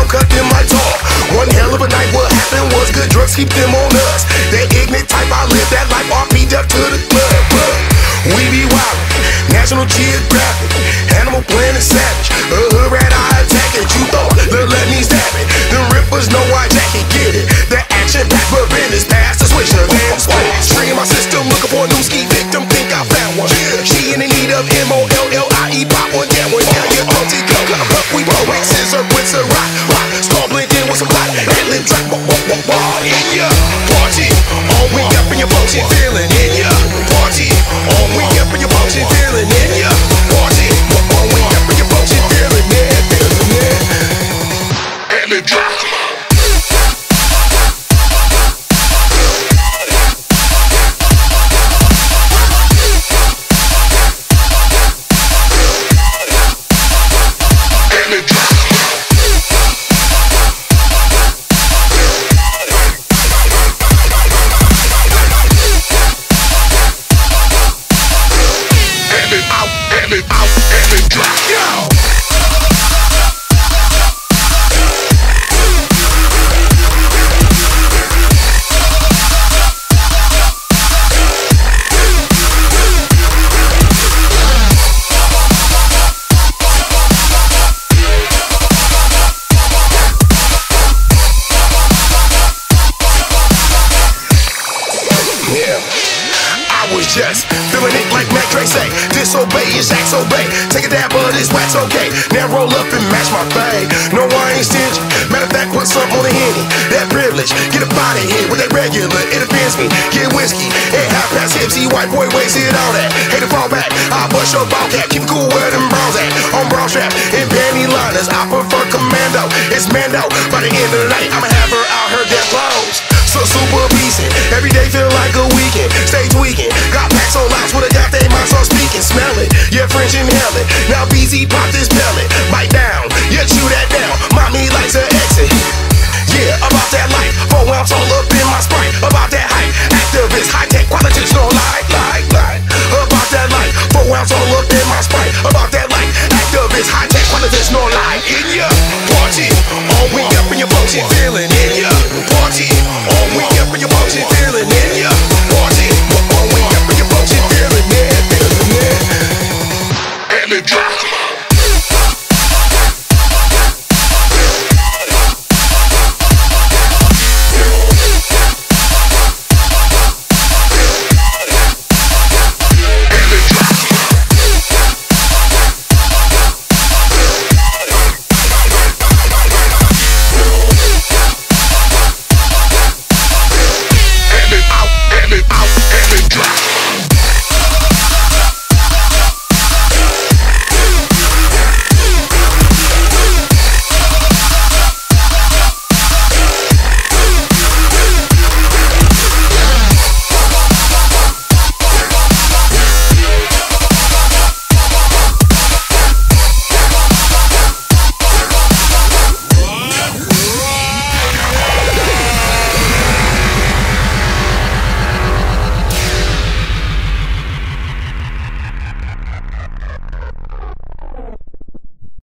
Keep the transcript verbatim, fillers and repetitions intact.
cut them like tar. One hell of a night, what happened was good drugs keep them on us. That ignorant type, I live that life, R P up to the club. We be wild, National Geographic, Animal Planet Savage. A hood rat, I attack it. You thought, look, let me stab it. Them rippers know I jack it, get it. The action back for business, past the switch, the van split. Stream my system, looking for a new ski victim, think I found one. She in the need of M O L L I E, pop one, get one. Now you're O T, go, cut up, we blow, X scissor, with a rock, rock. Star blinking with some black, and lip track, walk, walk, walk, walk, in ya. Party, all we up in your function, feeling in ya. Party, all we up in your function, feeling in ya. Party, all we up in your function, feeling in, feeling in. And it drop. Just feeling it like Mac Dre say, disobey is acts obey. Take a dab of this wax, okay. Now roll up and match my thing. No, I ain't stingy. Matter of fact, put something on the Henny. That privilege, get up out of here with that regular. It offends me. Get whiskey and half past hipsy. White boy wasted all that. Hate to fall back. I bust your ball cap. Keep cool where them bras at. On brown strap and panty liners. I prefer commando. It's Mando. By the end of the night, I'ma have her out her damn clothes. So super decent. Every day feel like a weekend. Stay tweaking. Got packs on lots with a got they mind so speaking. Smell it. Yeah, French inhale it. Now B Z pop this pill.